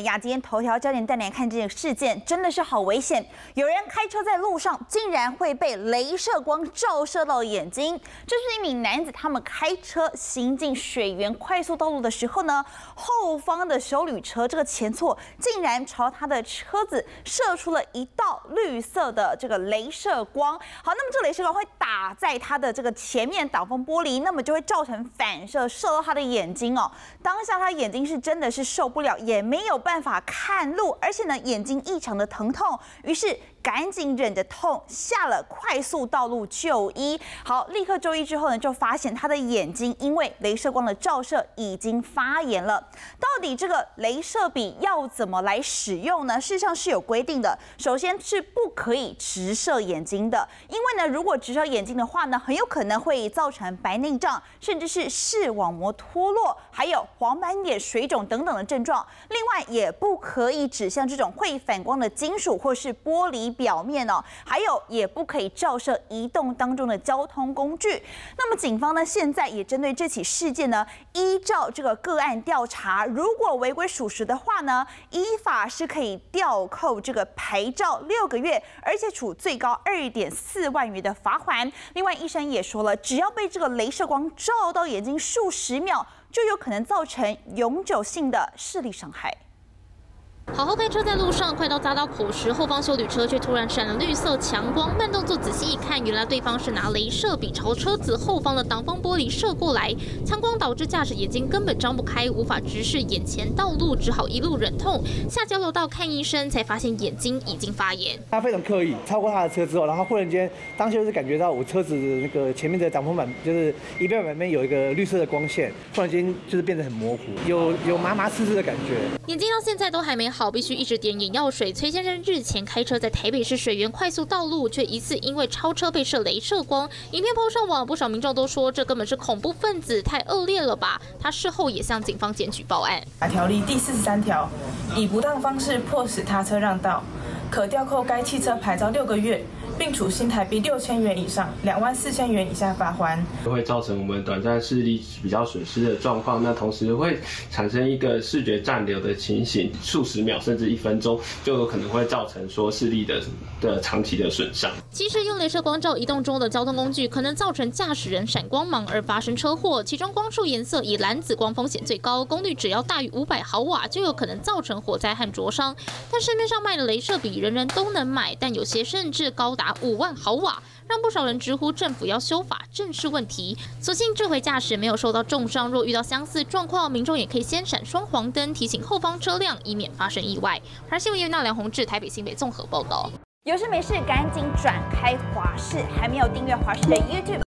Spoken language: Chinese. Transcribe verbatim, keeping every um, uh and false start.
的亚今天头条焦点带你来看这个事件，真的是好危险！有人开车在路上，竟然会被雷射光照射到眼睛。这是一名男子，他们开车行进水源快速道路的时候呢，后方的休旅车这个前错竟然朝他的车子射出了一道绿色的这个雷射光。好，那么这个雷射光会打在他的这个前面挡风玻璃，那么就会造成反射，射到他的眼睛哦。当下他眼睛是真的是受不了，也没有办法看路，而且呢眼睛异常的疼痛，于是赶紧忍着痛下了快速道路就医。好，立刻就医之后呢，就发现他的眼睛因为雷射光的照射已经发炎了。到底这个雷射笔要怎么来使用呢？事实上是有规定的，首先是不可以直射眼睛的，因为呢如果直射眼睛的话呢，很有可能会造成白内障，甚至是视网膜脱落，还有黄斑点、水肿等等的症状。另外也不可以指向这种会反光的金属或是玻璃表面哦，还有也不可以照射移动当中的交通工具。那么警方呢，现在也针对这起事件呢，依照这个个案调查，如果违规属实的话呢，依法是可以吊扣这个牌照六个月，而且处最高二点四万元的罚款。另外，医生也说了，只要被这个雷射光照到眼睛数十秒，就有可能造成永久性的视力伤害。 好好开车在路上，快到匝道口时，后方休旅车却突然闪了绿色强光。慢动作仔细一看，原来对方是拿雷射笔朝车子后方的挡风玻璃射过来。强光导致驾驶眼睛根本张不开，无法直视眼前道路，只好一路忍痛下交流道看医生，才发现眼睛已经发炎。 他非常刻意超过他的车之后，然后忽然间当时就是感觉到我车子的那个前面的挡风板就是仪表板面有一个绿色的光线，忽然间就是变得很模糊，有有麻麻刺刺的感觉。 眼睛到现在都还没好。必须一直点眼药水。崔先生日前开车在台北市水源快速道路，却疑似因为超车被射雷射光。影片 po 上网，不少民众都说这根本是恐怖分子，太恶劣了吧？他事后也向警方检举报案。 条例第四十三条，以不当方式迫使他车让道，可吊扣该汽车牌照六个月，并处新台币六千元以上两万四千元以下罚锾， 会造成我们短暂视力比较损失的状况。那同时会产生一个视觉暂留的情形，数十秒甚至一分钟，就有可能会造成说视力的的长期的损伤。 其实用雷射光照移动中的交通工具，可能造成驾驶人闪光盲而发生车祸。其中光束颜色以蓝紫光风险最高，功率只要大于五百毫瓦，就有可能造成火灾和灼伤。但市面上卖的雷射笔人人都能买，但有些甚至高达五万毫瓦，让不少人直呼政府要修法正视问题。所幸这回驾驶没有受到重伤，若遇到相似状况，民众也可以先闪双黄灯，提醒后方车辆，以免发生意外。而新闻由那梁宏志台北新北综合报道。 有事没事赶紧转开华视，还没有订阅华视的 YouTube。